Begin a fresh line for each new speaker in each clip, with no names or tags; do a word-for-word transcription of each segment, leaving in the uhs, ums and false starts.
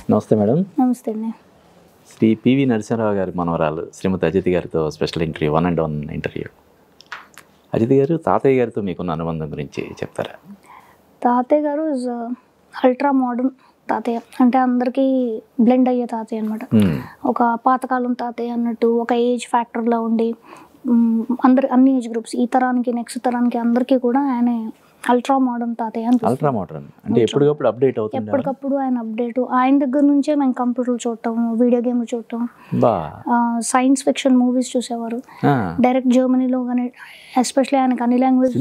నమస్తే మేడం.
నమస్తే అండి.
శ్రీ పివి నరసింహరావు గారి మనవరాలు శ్రీమతి అజిత్ గారితో special interview, one and one interview. Ajit garu, తాతయ్య గారితో మీకున్న అనుబంధం గురించి చెప్తారా?
తాతయ్య గారు ఇస్ అల్ట్రా మోడర్న్ తాతయ్య, అంటే అందరికీ బ్లెండ్ అయ్యే తాతయ్య అనమాట. ఒక పాతకాలం తాతయ్య అన్నట్టు ఒక ఏజ్ ఫ్యాక్టర్లో ఉండి అందరి అన్ని ఏజ్ గ్రూప్స్, ఈ తరానికి నెక్స్ట్ తరానికి అందరికీ కూడా ఆయన అల్ట్రా మోడర్న్ తాతయ్య అని.
అల్ట్రా మోడర్న్ అంటే ఎప్పటికప్పుడు అప్డేట్ అవుతుంది.
ఎప్పటికప్పుడు ఆయన అప్డేట్. ఆయన దగ్గర నుంచే మేము కంప్యూటర్లు చూడటం, వీడియో గేమ్లు చూడటం, సైన్స్ ఫిక్షన్ మూవీస్ చూసేవారు. డైరెక్ట్ జర్మనీలో కానీ ఎస్పెషల్లీ ఆయనకు అన్ని లాంగ్వేజ్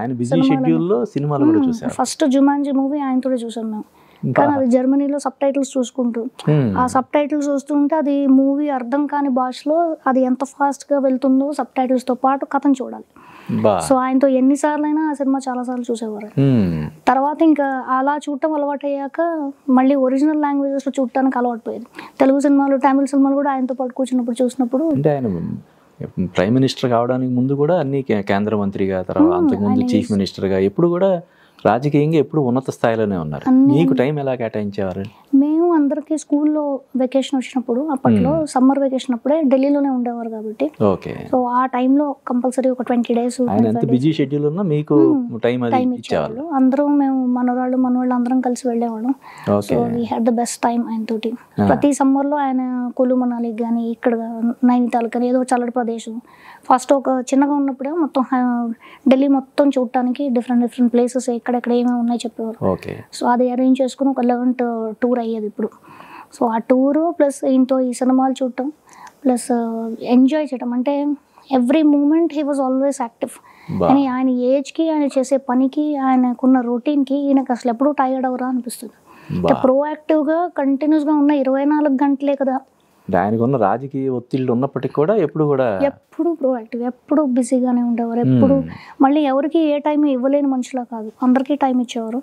ఫస్ట్ జుమాంజీ మూవీ ఆయనతో చూసాం మేము. కానీ అది జర్మనీలో సబ్ టైటిల్స్ చూసుకుంటూ ఆ సబ్ టైటిల్స్ చూస్తుంటే అది మూవీ అర్థం కాని భాషలో అది ఎంత ఫాస్ట్ గా వెళ్తుందో సబ్ టైటిల్స్ తో పాటు కథను చూడాలి. సో ఆయనతో ఎన్నిసార్లు అయినా ఆ సినిమా చాలా సార్లు చూసేవారు. తర్వాత ఇంకా అలా చూడటం అలవాటు అయ్యాక మళ్ళీ ఒరిజినల్ లాంగ్వేజెస్ లో చూడటానికి అలవాటు పోయేది. తెలుగు సినిమాలు, తమిళ సినిమాలు కూడా ఆయనతో పాటు కూర్చున్నప్పుడు చూసినప్పుడు.
అంటే ఆయన ప్రైమ్ మినిస్టర్ కావడానికి ముందు కూడా అన్ని కేంద్ర మంత్రిగా, తర్వాత అంతకుముందు చీఫ్ మినిస్టర్ గా ఎప్పుడు కూడా రాజకీయంగా ఎప్పుడు ఉన్నత స్థాయిలోనే ఉన్నారు. మీకు టైం ఎలా కేటాయించేవారు?
మేము అందరికి స్కూల్లో వెకేషన్ వచ్చినప్పుడు, అప్పట్లో సమ్మర్ వెకేషన్ అప్పుడే ఢిల్లీలోనే ఉండేవారు కాబట్టి, సో ఆ టైంలో కంపల్సరీ ఒక ట్వంటీ డేస్
బిజీ షెడ్యూల్ ఉన్నా మీకు టైం ఇచ్చేవాళ్ళు.
అందరం మేము మనవాళ్ళు మనవాళ్ళు అందరం కలిసి వెళ్ళేవాళ్ళం. So we had the best time ఆయన తోటి. ప్రతి సమ్మర్ లో ఆయన కులు మనాలికి కానీ, ఇక్కడ నైనితాల్ కానీ ఏదో చల్లటి ప్రదేశం. ఫస్ట్ ఒక చిన్నగా ఉన్నప్పుడే మొత్తం ఢిల్లీ మొత్తం చూడటానికి డిఫరెంట్ డిఫరెంట్ ప్లేసెస్ ఎక్కడెక్కడ ఏమేమి ఉన్నాయి చెప్పేవారు. సో అది అరేంజ్ చేసుకుని ఒక లెవెన్ టూర్ అయ్యేది ఇప్పుడు. సో ఆ టూరు ప్లస్ ఇంతో ఈ సినిమాలు చూడటం ప్లస్ ఎంజాయ్ చేయటం, అంటే every moment he was always active. అని ఆయన ఏజ్కి, ఆయన చేసే పనికి, ఆయనకున్న రొటీన్కి ఈయనకు అసలు ఎప్పుడూ టైర్డ్ అవరా అనిపిస్తుంది. ప్రోయాక్టివ్గా కంటిన్యూస్గా ఉన్న ఇరవై నాలుగు గంటలే కదా.
ఆయనకున్న రాజకీయ ఒత్తిళ్ళు ఉన్నప్పటికీ కూడా ఎప్పుడు కూడా
ఎప్పుడు ప్రోయాక్టివ్, ఎప్పుడు బిజీగానే ఉండేవారు. ఎప్పుడు మళ్ళీ ఎవరికి ఏ టైం ఇవ్వలేని మనుషులా కాదు, అందరికీ టైం ఇచ్చేవారు.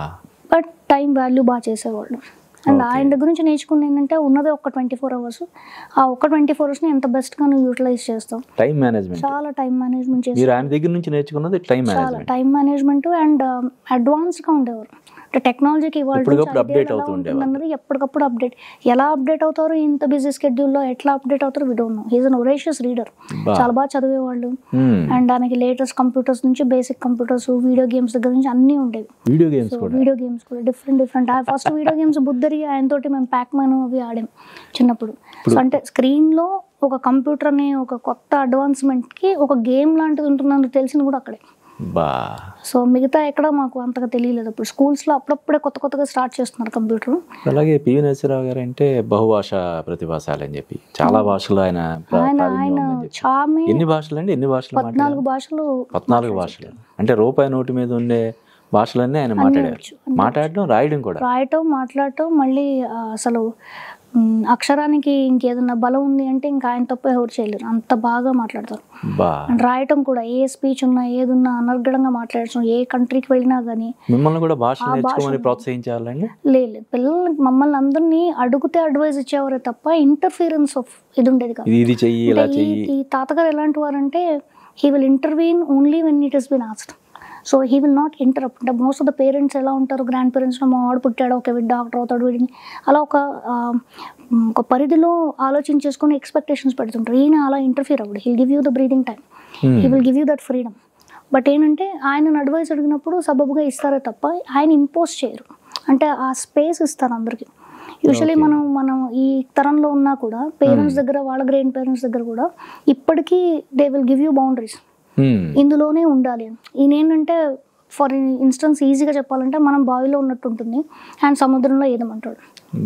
బట్ టైం వాల్యూ బాగా చేసేవాళ్ళు. అండ్ ఆయన దగ్గర నుంచి నేర్చుకుని ఏంటంటే ఉన్నదే ఒక ట్వంటీ ఫోర్ అవర్స్. ఆ ఒక్క ట్వంటీ ఫోర్ అవర్స్ ని ఎంత బెస్ట్ గా నువ్వు యూటిలైజ్ చేస్తావు.
టైం మేనేజ్మెంట్,
చాలా టైం మేనేజ్మెంట్ చేస్తారు.
మీరు ఆయన దగ్గర నుంచి నేర్చుకున్నది time management.
Time management and advance గా ఉండేవారు. అంటే టెక్నాలజీకి ఇవాళ
అప్డేట్ అవుతుంది,
ఎప్పటికప్పుడు అప్డేట్. ఎలా అప్డేట్ అవుతారు ఇంత బిజీ స్కెడ్యూల్లో, ఎట్లా అప్డేట్ అవుతారు we don't know. He is an voracious reader, చాలా బాగా చదివేవాళ్ళు. అండ్ ఆయనకి లేటెస్ట్ కంప్యూటర్స్ నుంచి బేసిక్ కంప్యూటర్స్, వీడియో గేమ్స్ దగ్గర నుంచి అన్ని ఉండేవి.
వీడియో గేమ్స్
వీడియో గేమ్స్ కూడా different different. First video games బుద్ధరి ఆయన తోటి మేము ప్యాక్ మ్యాన్ అవి ఆడాం చిన్నప్పుడు. సో అంటే స్క్రీన్ లో ఒక కంప్యూటర్ అనే ఒక కొత్త అడ్వాన్స్మెంట్ కి ఒక గేమ్ లాంటిది ఉంటుందని తెలిసింది కూడా అక్కడే. సో మిగతా ఎక్కడ మాకు అంతగా తెలియలేదు. అప్పుడు స్కూల్స్ లో అప్పుడప్పుడే కొత్త కొత్తగా స్టార్ట్ చేస్తున్నారు కంప్యూటర్.
అలాగే పివి నరసింహరావు గారు అంటే బహుభాష ప్రతిభాశాలి అని చెప్పి చాలా భాషలు ఆయన
ఆయన
ఎన్ని భాషలు అండి? ఎన్ని భాషలు?
పద్నాలుగు భాషలు.
పద్నాలుగు భాషలు అంటే రూపాయి నోటి మీద ఉండే భాషలన్నీ ఆయన మాట్లాడారు. మాట్లాడటం, రాయడం కూడా.
రాయటం, మాట్లాడటం, మళ్ళీ అసలు అక్షరానికి ఇంకేదన్నా బలం ఉంది అంటే ఇంకా ఆయన తప్ప ఎవరు చేయలేరు, అంత బాగా మాట్లాడతారు. రాయటం కూడా ఏ స్పీచ్ ఉన్నా ఏదున్నా అనర్గళంగా మాట్లాడటం. ఏ కంట్రీకి వెళ్ళినా కానీ
మిమ్మల్ని కూడా భాష నేర్చుకోమని ప్రోత్సహించాలండి.
లేదు, పిల్లలకి మమ్మల్ని అందరినీ అడిగితే అడ్వైజ్ ఇచ్చేవారే తప్ప ఇంటర్ఫీరెన్స్ ఆఫ్ ఇది ఉండేది కాదు. ఈ తాతగారు ఎలాంటి వారంటే he will intervene only when it is been asked. So he will not interrupt. అంటే మోస్ట్ ఆఫ్ ద పేరెంట్స్ ఎలా ఉంటారు, గ్రాండ్ పేరెంట్స్లో మా వాడు పుట్టాడు, ఓకే వీడు డాక్టర్ అవుతాడు, వీడిని అలా ఒక ఒక పరిధిలో ఆలోచించేసుకొని ఎక్స్పెక్టేషన్స్ పెడుతుంటారు. ఈయన అలా ఇంటర్ఫియర్ అవ్వడు. He give you the breathing time, he will give you that freedom. But ఏంటంటే ఆయన అడ్వైస్ అడిగినప్పుడు సబబుగా ఇస్తారే తప్ప ఆయన ఇంపోజ్ చేయరు. అంటే ఆ స్పేస్ ఇస్తారు అందరికీ. యూజువలీ మనం మనం ఈ తరంలో ఉన్నా కూడా పేరెంట్స్ దగ్గర, వాళ్ళ గ్రాండ్ పేరెంట్స్ దగ్గర కూడా ఇప్పటికీ they will give you boundaries. ఇందులోనే ఉండాలి. ఈయన ఏంటంటే ఫర్ ఇన్స్టెన్స్ ఈజీగా చెప్పాలంటే మనం బావిలో ఉన్నట్టు ఉంటుంది, ఆయన సముద్రంలో ఏదమంటాడు.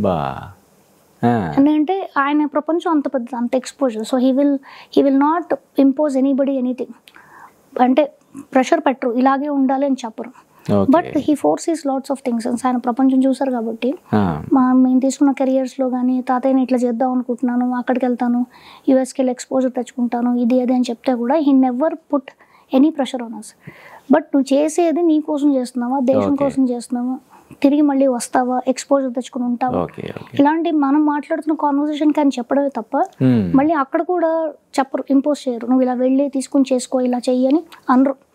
ఎందుకంటే ఆయన ప్రపంచం అంత పెద్ద, అంత exposure. So he will he will not impose anybody anything. అంటే ప్రెషర్ పెట్టరు, ఇలాగే ఉండాలి అని చెప్పరు. But he forces lots of things. ఆయన ప్రపంచం చూసారు కాబట్టి మా మేము తీసుకున్న కెరియర్స్లో కానీ తాతయ్యని ఇట్లా చేద్దాం అనుకుంటున్నాను, అక్కడికి వెళ్తాను, యూఎస్కి వెళ్ళి ఎక్స్పోజర్ తెచ్చుకుంటాను, ఇది అది అని చెప్తే కూడా he never put any pressure on us. But నువ్వు చేసేది నీ కోసం చేస్తున్నావా, దేశం కోసం చేస్తున్నావా, తిరిగి మళ్ళీ వస్తావా, ఎక్స్పోజర్ తెచ్చుకుని ఉంటావా, ఇలాంటి మనం మాట్లాడుతున్న కాన్వర్సేషన్ కానీ చెప్పడమే తప్ప మళ్ళీ అక్కడ కూడా చెప్పరు, ఇంపోజ్ చేయరు. నువ్వు ఇలా వెళ్ళి తీసుకుని చేసుకో, ఇలా చెయ్యని అనరు.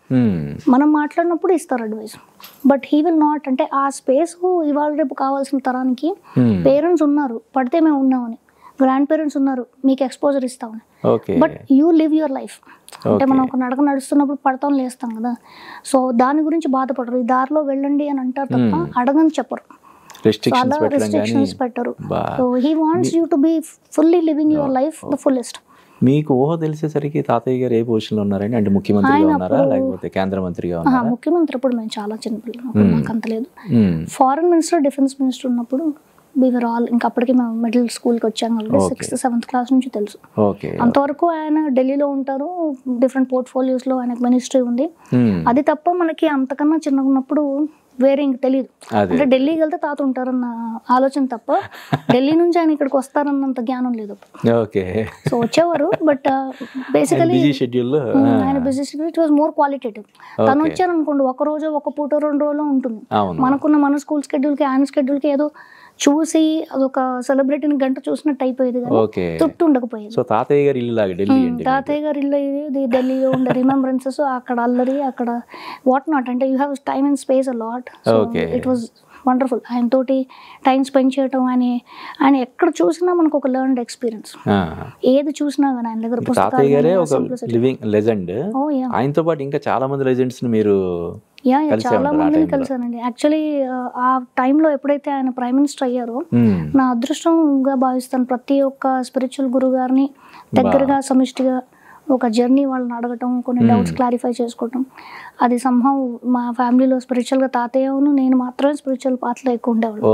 మనం మాట్లాడినప్పుడు ఇస్తారు advice. But he will not, అంటే ఆ స్పేస్ ఇవాళ రేపు కావాల్సిన తరానికి పేరెంట్స్ ఉన్నారు, పడితే మేము ఉన్నామని, గ్రాండ్ పేరెంట్స్ ఉన్నారు మీకు ఎక్స్పోజర్ ఇస్తామని, but you live your life. అంటే మనం ఒక నడక నడుస్తున్నప్పుడు పడతాం లేస్తాం కదా, సో దాని గురించి బాధపడరు. ఈ దారిలో వెళ్ళండి అని అంటారు తప్ప అడగని చెప్పరు, చాలా రెస్ట్రిక్షన్స్ పెట్టరు. So he wants you to be fully living your life the fullest.
మీకు ఊహ తెలిసేసరికి తాతయ్య గారు ఏ పొజిషన్లో ఉన్నారండి? అంటే ముఖ్యమంత్రిగా ఉన్నారా లేకపోతే కేంద్ర మంత్రిగా ఉన్నారా?
ముఖ్యమంత్రి అప్పుడు మేము చాలా చిన్నపిల్లలు, నాకు అంత లేదు. ఫారెన్ మినిస్టర్, డిఫెన్స్ మినిస్టర్ ఉన్నప్పుడు వీవర్ ఆల్, ఇంకా అప్పటికి మేము మిడిల్ స్కూల్కి వచ్చాం కాబట్టి సిక్స్త్ సెవెంత్ క్లాస్ నుంచి తెలుసు. అంతవరకు ఆయన ఢిల్లీలో ఉంటారు, డిఫరెంట్ పోర్ట్ఫోలియోస్లో ఆయనకు మినిస్ట్రీ ఉంది. అది తప్ప మనకి అంతకన్నా చిన్నగా ఉన్నప్పుడు వేరే ఇంక తెలియదు. అంటే ఢిల్లీకి వెళ్తే తాత ఉంటారన్న ఆలోచన తప్ప ఢిల్లీ నుంచి ఆయన ఇక్కడికి వస్తారన్నంత జ్ఞానం లేదు. సో వచ్చేవారు, బట్ బేసికలీ ఆయన busy schedule it was more qualitative. తను వచ్చారనుకోండి ఒక రోజు ఒక పూట రెండు రోజులు ఉంటుంది. మనకున్న మన స్కూల్ స్కెడ్యూల్కి ఆయన స్కెడ్యూల్కి ఏదో చూసి అదొక సెలబ్రిటీని గంట చూసినట్టు అయిపోయేది కానీ తృప్తి ఉండకపోయేది.
సో తాతయ్య గారి ఇల్లు లాగా ఢిల్లీ,
తాతయ్య గారి ఇల్లు ఇది ఢిల్లీలో ఉండే రిమెంబరెన్సెస్, అక్కడ అల్లరి, అక్కడ వాట్ నాట్, అంటే you have time and space a lot. So it was wonderful. ఆయన తోటి టైం స్పెండ్ చేయటం, ఆయన ఆయన ఎక్కడ చూసినా మనకు ఒక లెర్న్డ్ ఎక్స్పీరియన్స్. ఏది చూసినా కానీ ఆయన దగ్గర
తాతయ్య గారే ఒక లివింగ్ లెజెండ్. ఆయనతో పాటు ఇంకా చాలా మంది లెజెండ్స్ ని మీరు
యా చాలా మందిని కలిసానండి. యాక్చువల్లీ ఆ టైంలో ఎప్పుడైతే ఆయన ప్రైమ్ మినిస్టర్ అయ్యారో నా అదృష్టంగా భావిస్తాను. ప్రతి ఒక్క స్పిరిచువల్ గురువు గారిని దగ్గరగా సమిష్టిగా ఒక జర్నీ వాళ్ళని అడగటం, కొన్ని డౌట్స్ క్లారిఫై చేసుకోవటం, అది సంహం మా ఫ్యామిలీలో స్పిరిచువల్గా తాతయ్యను నేను మాత్రమే స్పిరిచువల్ పాత్రలో ఎక్కువ ఉండేవాళ్ళు.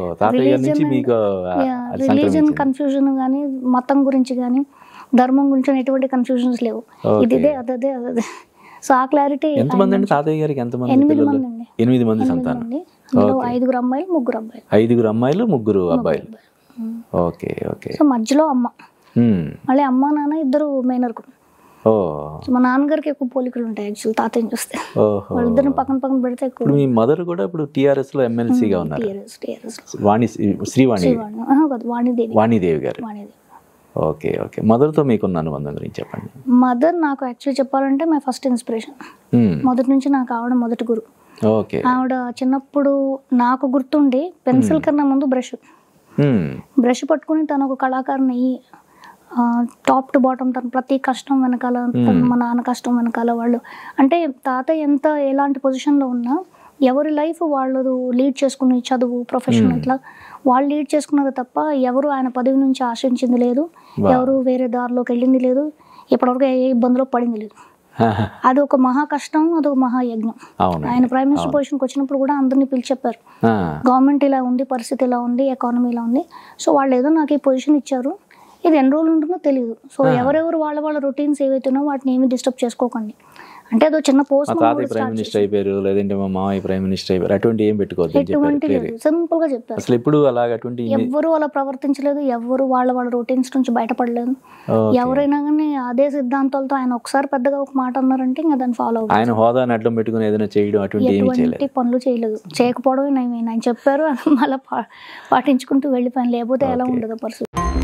రిలీజియన్ కన్ఫ్యూజన్ కానీ, మతం గురించి కానీ, ధర్మం గురించి ఎటువంటి కన్ఫ్యూజన్స్ లేవు. ఇదిదే అదే అదే. సో ఆ క్లారిటీ.
ఎంతమంది అండి తాతయ్య గారికి? ఎంతమంది?
ఎనిమిది మంది అండి.
ఎనిమిది మంది సంతానం.
ఐదుగురు అమ్మాయిలు, ముగ్గురు అబ్బాయిలు.
ఐదుగురు అమ్మాయిలు, ముగ్గురు అబ్బాయిలు. Okay okay.
సో మధ్యలో అమ్మ, మళ్ళీ అమ్మ నాన్న ఇద్దరు మేనర్కులు. మా నాన్నగారికి ఎక్కువ పోలికలు ఉంటాయి యాక్చువల్ తాతయ్యని చూస్తే. వాళ్ళిద్దరిని పక్కన పక్కన పెడితే ఎక్కువ.
మీ మదర్ కూడా ఇప్పుడు టిఆర్ఎస్ లో ఎమ్మెల్సీగా ఉన్నారు. వాణి శ్రీవాణి
వాణిదేవి
వాణిదేవి గారు. Okay okay. మదర్తో మీకున్న అనుబంధం గురించి చెప్పండి.
మదర్ నాకు యాక్చువల్లీ చెప్పాలంటే మై ఫస్ట్ ఇన్స్పిరేషన్. మొదటి నుంచి నాకు ఆవిడ మొదటి గురు.
ఓకే.
ఆవిడ చిన్నప్పుడు నాకు గుర్తుండి పెన్సిల్ కన్నా ముందు బ్రష్ బ్రష్ పట్టుకుని తను ఒక కళాకారుని అయ్యి టాప్ టు బాటమ్ తను ప్రతి కష్టం వెనకాల, మా నాన్న కష్టం వెనకాల వాళ్ళు, అంటే తాతయ్య ఎంత ఎలాంటి పొజిషన్లో ఉన్నా ఎవరి లైఫ్ వాళ్ళు లీడ్ చేసుకుని, చదువు ప్రొఫెషన్ ఇట్లా వాళ్ళు లీడ్ చేసుకున్నారు తప్ప ఎవరు ఆయన పదవి నుంచి ఆశించింది లేదు, ఎవరు వేరే దారిలోకి వెళ్ళింది లేదు, ఇప్పటివరకు ఏ ఇబ్బందిలో పడింది లేదు. అది ఒక మహా కష్టం, అది ఒక మహాయజ్ఞం. ఆయన ప్రైమ్ మినిస్టర్ పొజిషన్కి వచ్చినప్పుడు కూడా అందరినీ పిలిచి చెప్పారు, గవర్నమెంట్ ఇలా ఉంది, పరిస్థితి ఇలా ఉంది, ఎకానమీ ఇలా ఉంది, సో వాళ్ళు ఏదో నాకు ఈ పొజిషన్ ఇచ్చారు, ఇది ఎన్ని రోజులు ఉంటుందో తెలియదు, సో ఎవరెవరు వాళ్ళ వాళ్ళ రొటీన్స్ ఏవైతున్నా వాటిని ఏమి డిస్టర్బ్ చేసుకోకండి. అంటే అదో చిన్న పోస్ట్
ప్రైమ్ మినిస్టర్ అయిపోయారు, లేదంటే మా మామయ్య ప్రైమ్ మినిస్టర్ అయిపోయారు, అటువంటి ఏం పెట్టుకోవద్దు,
ఎటువంటి లేదు, సింపుల్ గా చెప్పారు.
అసలు ఎప్పుడు అలాగ అటువంటి
ఎవరు అలా ప్రవర్తించలేదు, ఎవరు వాళ్ళ వాళ్ళ రొటీన్స్ నుంచి బయటపడలేదు. ఎవరైనా కానీ అదే సిద్ధాంతాలతో, ఆయన ఒకసారి పెద్దగా ఒక మాట అన్నారంటే ఇంకా దాన్ని ఫాలో అవ్వాలి.
ఆయన హోదాని అడ్డం పెట్టుకుని ఏదైనా చేయడం అటువంటి
ఎటువంటి పనులు చేయలేదు, చేయకపోవడం ఆయన చెప్పారు, మళ్ళీ పాటించుకుంటూ వెళ్ళిపోయాను, లేకపోతే ఎలా ఉండదు పరిస్థితి.